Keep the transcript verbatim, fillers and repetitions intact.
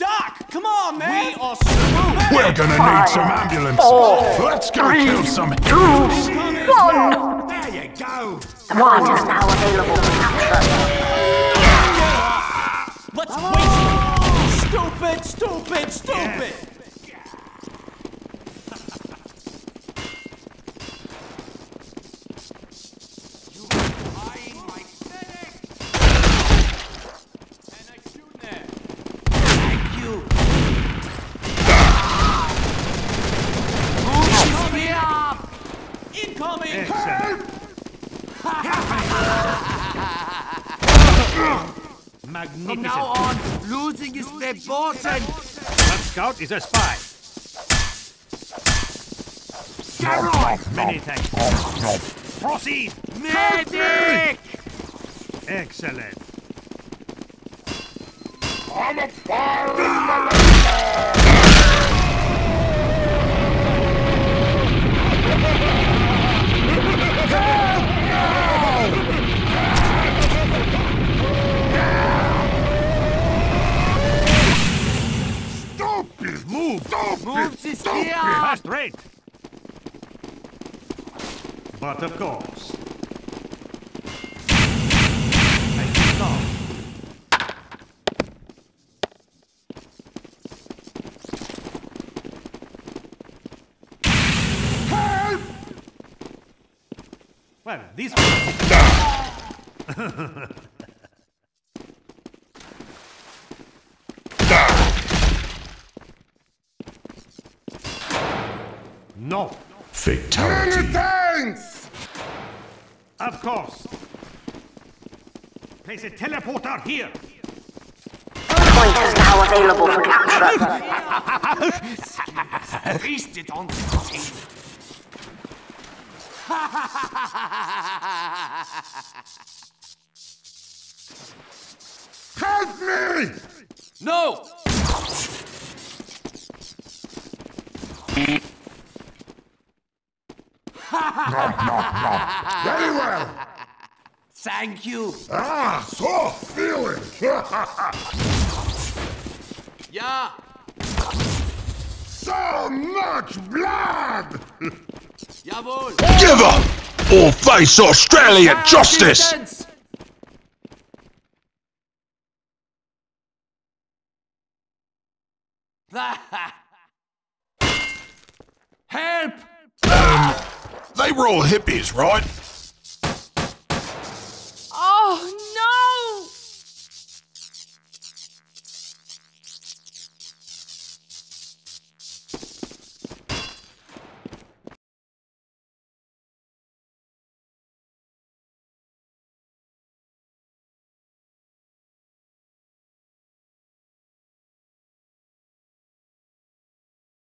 Doc, come on, man! We are screwed! We're gonna Five, need some ambulance. four, Let's go three, kill some two, heroes. one! There you go! The point is now available for capture. Let's waste it! Stupid, stupid, stupid! Incoming! Excellent. Magnificent. From now on, losing is verboten. That scout is a spy. Geralt! Many thanks. Proceed. Medic! Excellent. I'm a fire in the Stupid! Move. Stupid! Moves is Stupid! here! Fast rate. But of course. I can stop. Help! Well, this No. Fatality. Many thanks! Of course. Place a teleporter here. The point is now available for capture. Feast it on the team. Help me! No! Very well! Thank you. Ah, so feeling! Yeah. So much blood! Jawohl. Give up! Or face Australian justice! Assistance. Help! They were all hippies, right?